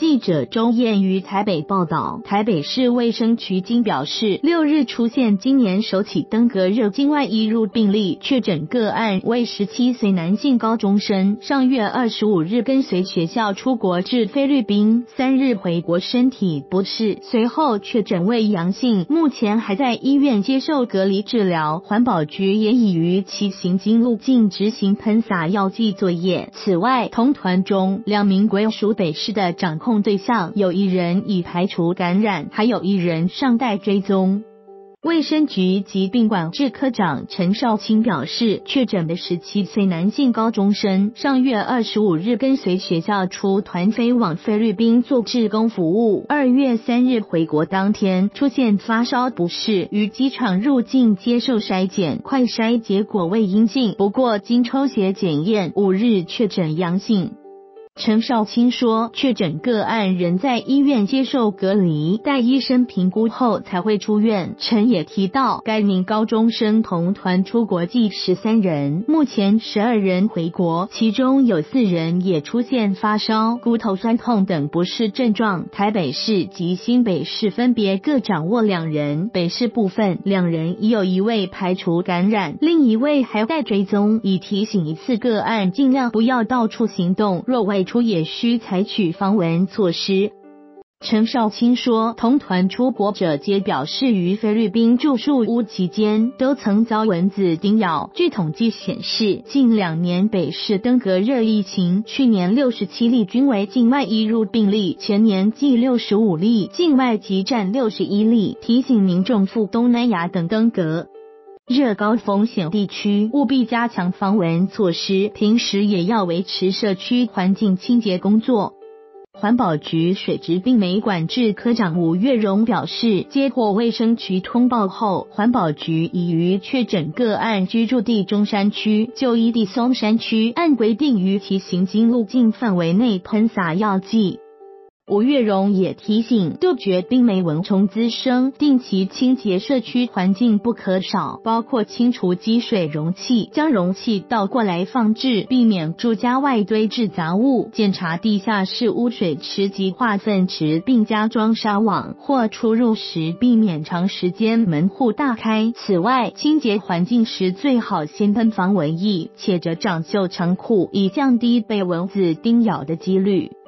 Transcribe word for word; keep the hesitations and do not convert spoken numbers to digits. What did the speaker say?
记者周燕于台北报道，台北市卫生局今表示，六日出现今年首起登革热境外移入病例，确诊个案为十七岁男性高中生，上月二十五日跟随学校出国至菲律宾，三日回国身体不适，随后确诊为阳性，目前还在医院接受隔离治疗。环保局也已于其行经路径执行喷洒药剂作业。此外，同团中两名归属北市的掌控对象，有一人已排除感染，还有一人尚待追踪。卫生局疾病管制科长陈少卿表示，确诊的十七岁男性高中生上月二十五日跟随学校出团飞往菲律宾做志工服务，二月三日回国当天出现发烧不适，于机场入境接受筛检，快筛结果为阴性，不过经抽血检验五日确诊阳性。陈少卿说，确诊个案仍在医院接受隔离，待医生评估后才会出院。陈也提到，该名高中生同团出国计十三人，目前十二人回国，其中有四人也出现发烧、骨头酸痛等不适症状。台北市及新北市分别各掌握两人，北市部分两人已有一位排除感染，另一位还待追踪，已提醒一次个案尽量不要到处行动，若外出也需采取防蚊措施。陈少卿说，同团出国者皆表示于菲律宾住宿屋期间都曾遭蚊子叮咬。据统计显示，近两年北市登革热疫情，去年六十七例均为境外移入病例，前年计六十五例，境外即占六十一例，提醒民众赴东南亚等登革热高风险地区务必加强防蚊措施，平时也要维持社区环境清洁工作。环保局水质病媒管制科长吴月荣表示，接获卫生局通报后，环保局已于确诊个案居住地中山区、就医地松山区，按规定于其行经路径范围内喷洒药剂。吴月荣也提醒，杜绝病媒蚊虫滋生，定期清洁社区环境不可少，包括清除积水容器，将容器倒过来放置，避免住家外堆置杂物，检查地下室污水池及化粪池，并加装纱网，或出入时避免长时间门户大开。此外，清洁环境时最好先喷防蚊液，且着长袖长裤，以降低被蚊子叮咬的几率。